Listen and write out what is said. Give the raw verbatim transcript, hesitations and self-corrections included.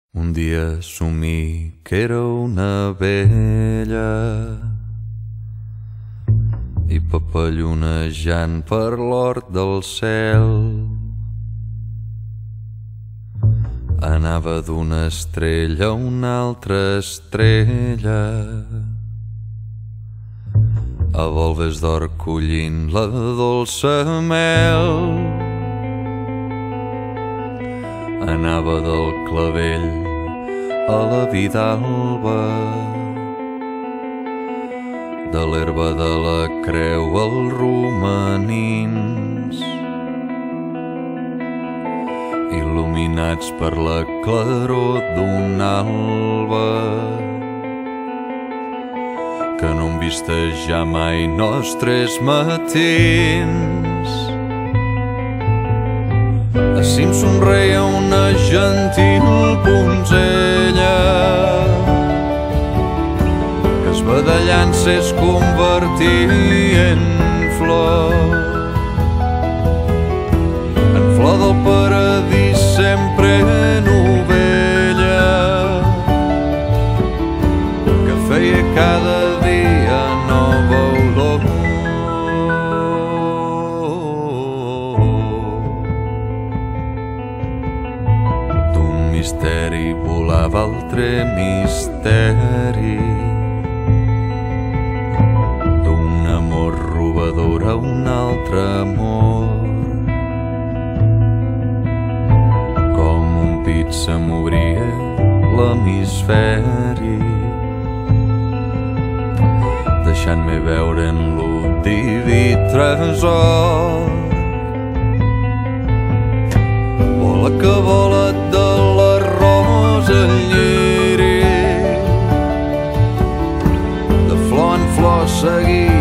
Un dia somni que era una abella i papallonejant per l'hort del cel anava d'una estrella a una altra estrella a volves d'or collint la dolça mel. Anava del clavell a la vidalba, de l'herba de la creu als romanins, il·luminats per la claror d'un alba que no hem vist ja mai nostres matins. Ací em somreia una gentil donzella que esbadallant-se es convertia en flor, en flor del paradís, sempre novella que feia cada dia nova olor. Misteri volava altre misteri, d'un amor robador a un altre amor. Com un pit se m'obria l'hemisferi, deixant-me veure en lo diví tresor. Vola que vola de la rosa el lliri, de flor en flor seguir